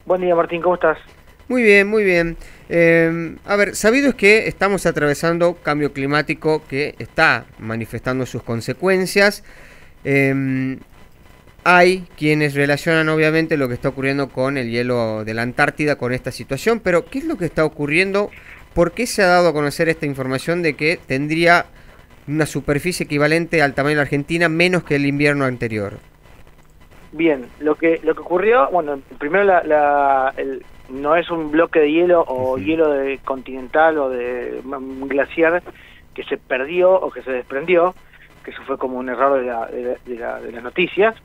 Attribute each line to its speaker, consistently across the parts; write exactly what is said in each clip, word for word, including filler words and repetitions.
Speaker 1: Buen día, Martín, ¿cómo estás?
Speaker 2: Muy bien, muy bien. Eh, a ver, sabido es que estamos atravesando cambio climático que está manifestando sus consecuencias. Eh, Hay quienes relacionan obviamente lo que está ocurriendo con el hielo de la Antártida con esta situación, pero ¿qué es lo que está ocurriendo? ¿Por qué se ha dado a conocer esta información de que tendría una superficie equivalente al tamaño de la Argentina menos que el invierno anterior?
Speaker 1: Bien, lo que lo que ocurrió, bueno, primero la, la, el, no es un bloque de hielo o
Speaker 2: Uh-huh.
Speaker 1: hielo de continental o de un glaciar que se perdió o que se desprendió, que eso fue como un error de, la, de, la, de, la, de las noticias.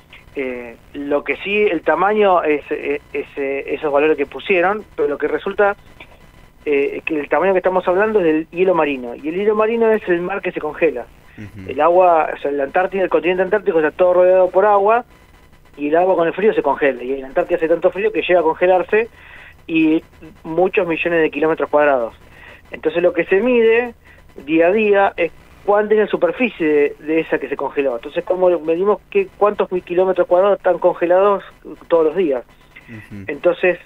Speaker 1: Eh, lo que sí, el tamaño es, es, es esos valores que pusieron, pero lo que resulta eh, es que el tamaño que estamos hablando es del hielo marino, y el hielo marino es el mar que se congela.
Speaker 2: Uh-huh.
Speaker 1: El agua, o sea, la Antártida, el continente antártico está todo rodeado por agua, y el agua con el frío se congela, y en la Antártida hace tanto frío que llega a congelarse y muchos millones de kilómetros cuadrados. Entonces lo que se mide día a día es cuánta es la superficie de, de esa que se congeló. Entonces, como medimos que cuántos mil kilómetros cuadrados están congelados todos los días.
Speaker 2: Uh-huh.
Speaker 1: Entonces,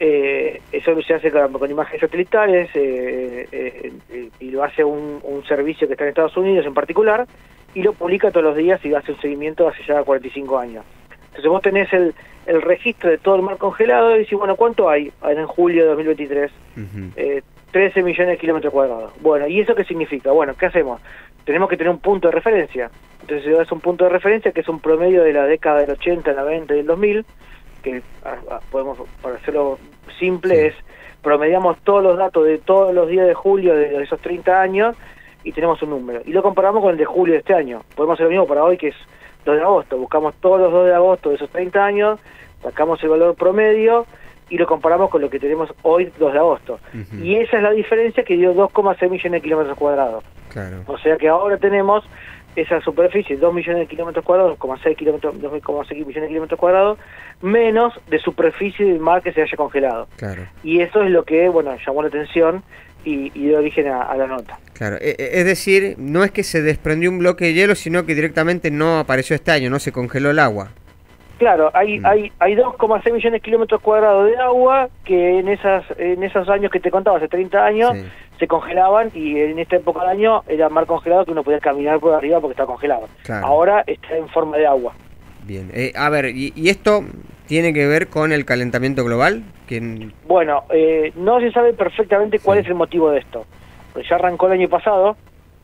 Speaker 1: eh, eso se hace con, con imágenes satelitales, eh, eh, eh, y lo hace un, un servicio que está en Estados Unidos en particular, y lo publica todos los días y hace un seguimiento hace ya cuarenta y cinco años. Entonces vos tenés el, el registro de todo el mar congelado y decís, bueno, ¿cuánto hay en julio de dos mil veintitrés?
Speaker 2: Uh-huh.
Speaker 1: Eh, trece millones de kilómetros cuadrados. Bueno, ¿y eso qué significa? Bueno, ¿qué hacemos? Tenemos que tener un punto de referencia. Entonces se da un punto de referencia que es un promedio de la década del ochenta, el noventa y el dos mil, que a, a, podemos, para hacerlo simple, sí, es promediamos todos los datos de todos los días de julio de, de esos treinta años y tenemos un número. Y lo comparamos con el de julio de este año. Podemos hacer lo mismo para hoy, que es dos de agosto. Buscamos todos los dos de agosto de esos treinta años, sacamos el valor promedio y lo comparamos con lo que tenemos hoy, dos de agosto. Uh-huh. Y esa es la diferencia que dio dos coma seis millones de kilómetros cuadrados.
Speaker 2: Claro.
Speaker 1: O sea que ahora tenemos esa superficie, dos millones de kilómetros cuadrados, dos coma seis millones de kilómetros cuadrados, menos de superficie del mar que se haya congelado.
Speaker 2: Claro.
Speaker 1: Y eso es lo que, bueno, llamó la atención y, y dio origen a, a la nota.
Speaker 2: Claro, es decir, no es que se desprendió un bloque de hielo, sino que directamente no apareció este año, no se congeló el agua.
Speaker 1: Claro, hay, mm. hay, hay dos coma seis millones de kilómetros cuadrados de agua que en esas en esos años que te contaba, hace treinta años, sí, se congelaban, y en esta época del año era mar congelado que uno podía caminar por arriba porque estaba congelado. Claro. Ahora está en forma de agua.
Speaker 2: Bien, eh, a ver, ¿y, ¿y esto tiene que ver con el calentamiento global? Que...
Speaker 1: Bueno, eh, no se sabe perfectamente cuál sí. es el motivo de esto. Pues ya arrancó el año pasado,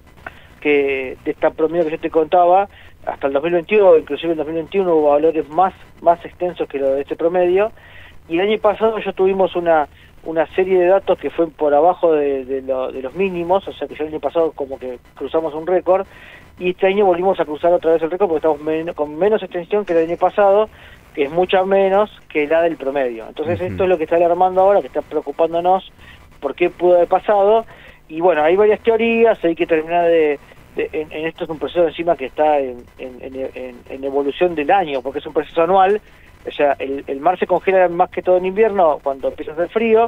Speaker 1: que de esta promedio que yo te contaba, hasta el dos mil veintiuno, inclusive en el dos mil veintiuno hubo valores más más extensos que lo de este promedio, y el año pasado ya tuvimos una una serie de datos que fue por abajo de, de, lo, de los mínimos, o sea que ya el año pasado como que cruzamos un récord, y este año volvimos a cruzar otra vez el récord porque estamos men con menos extensión que el año pasado, que es mucha menos que la del promedio. Entonces uh-huh. esto es lo que está alarmando ahora, que está preocupándonos por qué pudo haber pasado, y bueno, hay varias teorías, hay que terminar de... De, en, en esto es un proceso encima que está en, en, en, en evolución del año, porque es un proceso anual. O sea, el, el mar se congela más que todo en invierno cuando empieza a hacer frío,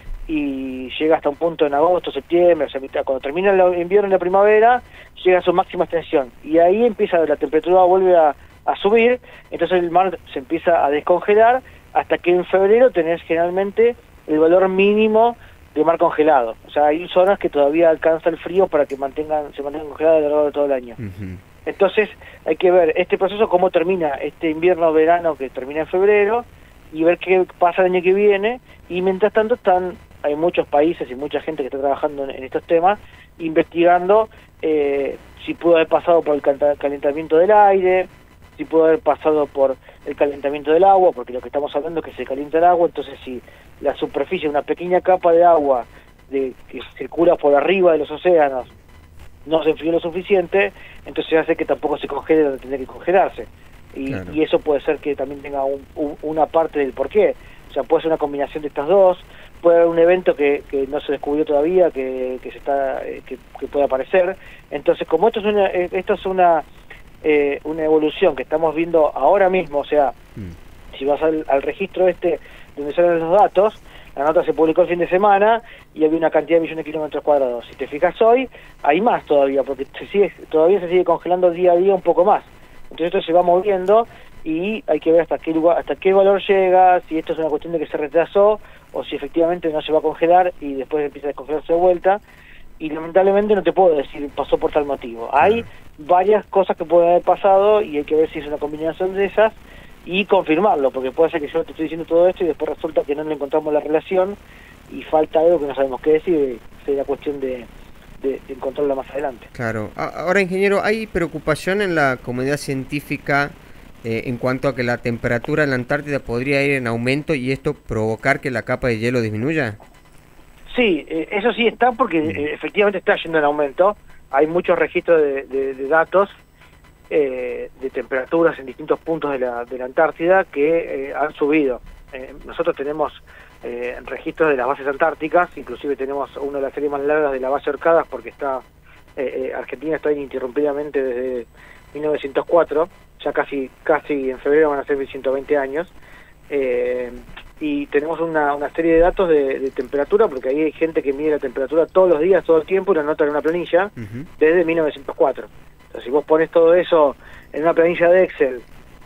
Speaker 1: y llega hasta un punto en agosto, septiembre, o sea, cuando termina el invierno y la primavera, llega a su máxima extensión, y ahí empieza, la temperatura vuelve a, a subir, entonces el mar se empieza a descongelar, hasta que en febrero tenés generalmente el valor mínimo de mar congelado. O sea, hay zonas que todavía alcanza el frío para que mantengan se mantengan congeladas a lo largo de todo el año. Uh-huh. Entonces hay que ver este proceso, cómo termina este invierno-verano que termina en febrero, y ver qué pasa el año que viene. Y mientras tanto están hay muchos países y mucha gente que está trabajando en, en estos temas, investigando eh, si pudo haber pasado por el calentamiento del aire, si pudo haber pasado por el calentamiento del agua, porque lo que estamos hablando es que se calienta el agua. Entonces si la superficie, una pequeña capa de agua de, que circula por arriba de los océanos, no se enfrió lo suficiente, entonces hace que tampoco se congele donde tendría que congelarse. Y, claro. y eso puede ser que también tenga un, un, una parte del porqué. O sea, puede ser una combinación de estas dos, puede haber un evento que, que no se descubrió todavía, que, que se está que, que puede aparecer. Entonces, como esto es una, esto es una Eh, una evolución que estamos viendo ahora mismo, o sea, mm. si vas al, al registro este donde salen los datos, la nota se publicó el fin de semana y había una cantidad de millones de kilómetros cuadrados. Si te fijas hoy, hay más todavía, porque se sigue, todavía se sigue congelando día a día un poco más. Entonces esto se va moviendo, y hay que ver hasta qué lugar, hasta qué valor llega, si esto es una cuestión de que se retrasó o si efectivamente no se va a congelar y después empieza a descongelarse de vuelta. Y lamentablemente no te puedo decir pasó por tal motivo. Hay varias cosas que pueden haber pasado y hay que ver si es una combinación de esas y confirmarlo, porque puede ser que yo te estoy diciendo todo esto y después resulta que no le encontramos la relación y falta algo que no sabemos qué decir, sería cuestión de, de, de encontrarlo más adelante.
Speaker 2: Claro. Ahora, ingeniero, ¿hay preocupación en la comunidad científica eh, en cuanto a que la temperatura en la Antártida podría ir en aumento y esto provocar que la capa de hielo disminuya?
Speaker 1: Sí, eh, eso sí está porque eh, efectivamente está yendo en aumento. Hay muchos registros de, de, de datos eh, de temperaturas en distintos puntos de la, de la Antártida que eh, han subido. Eh, nosotros tenemos eh, registros de las bases antárticas, inclusive tenemos una de las series más largas de la base Orcadas porque está eh, eh, Argentina está ininterrumpidamente desde mil novecientos cuatro, ya casi casi en febrero van a ser ciento veinte años. Eh, y tenemos una, una serie de datos de, de temperatura, porque ahí hay gente que mide la temperatura todos los días, todo el tiempo, y lo anota en una planilla, uh-huh. desde mil novecientos cuatro. Entonces, si vos pones todo eso en una planilla de Excel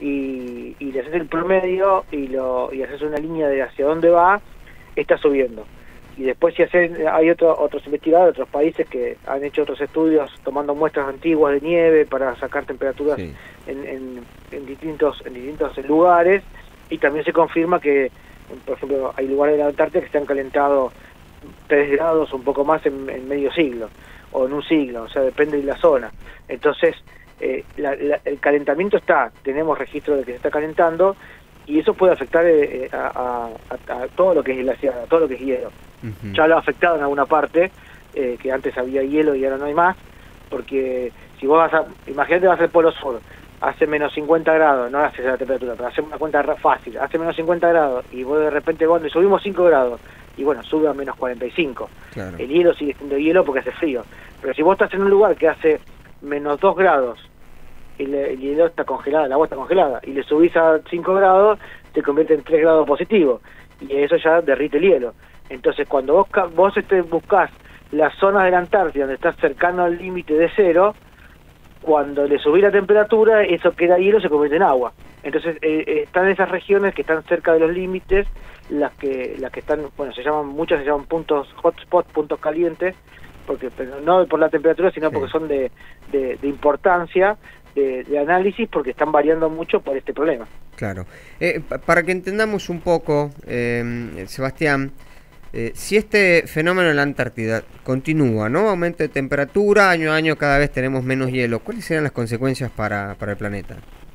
Speaker 1: y, y le haces el promedio y lo y haces una línea de hacia dónde va, está subiendo. Y después si haces, hay otro, otros investigadores, otros países que han hecho otros estudios tomando muestras antiguas de nieve para sacar temperaturas sí. en, en, en distintos en distintos lugares, y también se confirma que, por ejemplo, hay lugares de la Antártida que se han calentado tres grados o un poco más en, en medio siglo, o en un siglo, o sea, depende de la zona. Entonces, eh, la, la, el calentamiento está, tenemos registro de que se está calentando, y eso puede afectar eh, a, a, a todo lo que es glaciar, a todo lo que es hielo. Uh-huh. Ya lo ha afectado en alguna parte, eh, que antes había hielo y ahora no hay más, porque si vos vas a, imagínate vas al Polo Sur, hace menos cincuenta grados, no haces la temperatura, pero hacemos una cuenta fácil, hace menos cincuenta grados, y vos de repente, bueno, subimos cinco grados, y bueno, sube a menos cuarenta y cinco. Claro. El hielo sigue siendo hielo porque hace frío. Pero si vos estás en un lugar que hace menos dos grados, y le, el hielo está congelado, el agua está congelada, y le subís a cinco grados, te convierte en tres grados positivos, y eso ya derrite el hielo. Entonces, cuando vos, vos este, buscás las zonas de la Antártida donde estás cercano al límite de cero, cuando le subís la temperatura, eso queda hielo, se convierte en agua. Entonces, eh, eh, están esas regiones que están cerca de los límites, las que las que están, bueno, se llaman, muchas se llaman puntos hotspots, puntos calientes, porque pero no por la temperatura, sino sí. porque son de, de, de importancia, de, de análisis, porque están variando mucho por este problema.
Speaker 2: Claro. Eh, para que entendamos un poco, eh, Sebastián, Eh, si este fenómeno en la Antártida continúa, ¿no? Aumento de temperatura, año a año cada vez tenemos menos hielo, ¿cuáles serían las consecuencias para, para el planeta?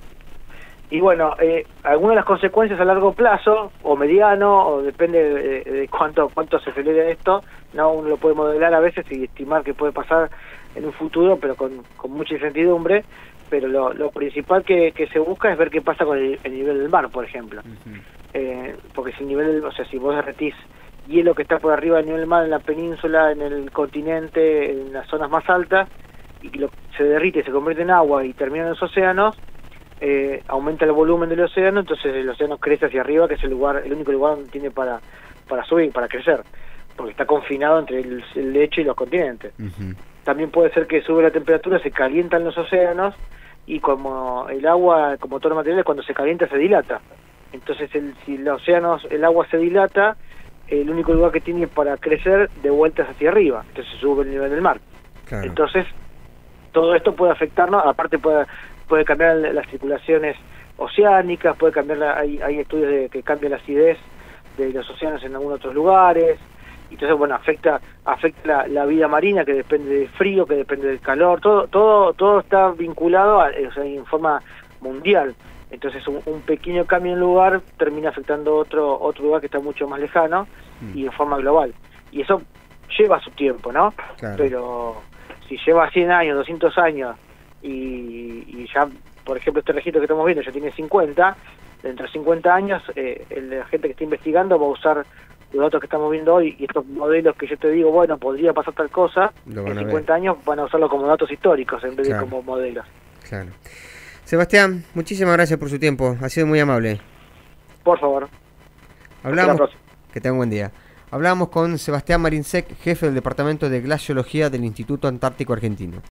Speaker 1: Y bueno, eh, algunas de las consecuencias a largo plazo, o mediano, o depende de, de cuánto cuánto se acelere esto, no uno lo puede modelar a veces y estimar que puede pasar en un futuro, pero con, con mucha incertidumbre, pero lo, lo principal que, que se busca es ver qué pasa con el, el nivel del mar, por ejemplo. Uh-huh. eh, porque si el nivel, o sea, si vos derretís hielo que está por arriba del nivel del mar en la península, en el continente, en las zonas más altas, y lo, se derrite, se convierte en agua y termina en los océanos, eh, aumenta el volumen del océano, entonces el océano crece hacia arriba, que es el lugar, el único lugar donde tiene para, para subir, para crecer, porque está confinado entre el, el lecho y los continentes. Uh-huh. También puede ser que sube la temperatura, se calientan los océanos, y como el agua, como todos los materiales, cuando se calienta se dilata. Entonces el, si los océanos, el agua se dilata, el único lugar que tiene para crecer de vueltas hacia arriba, entonces sube el nivel del mar. Claro. Entonces, todo esto puede afectarnos, aparte puede, puede cambiar las circulaciones oceánicas, puede cambiar, la, hay, hay estudios de que cambia la acidez de los océanos en algunos otros lugares, entonces bueno, afecta afecta la, la vida marina, que depende del frío, que depende del calor, todo todo todo está vinculado a, o sea, en forma mundial. Entonces un, un pequeño cambio en lugar termina afectando otro otro lugar que está mucho más lejano mm. y de forma global. Y eso lleva su tiempo, ¿no? Claro. Pero si lleva cien años, doscientos años y, y ya, por ejemplo, este registro que estamos viendo ya tiene cincuenta, dentro de cincuenta años eh, la gente que está investigando va a usar los datos que estamos viendo hoy y estos modelos que yo te digo, bueno, podría pasar tal cosa, en cincuenta años van a usarlo como datos históricos en vez claro. de como modelos.
Speaker 2: Claro. Sebastián, muchísimas gracias por su tiempo, ha sido muy amable.
Speaker 1: Por favor.
Speaker 2: Hablamos, que tenga un buen día. Hablamos con Sebastián Marinsek, jefe del Departamento de Glaciología del Instituto Antártico Argentino.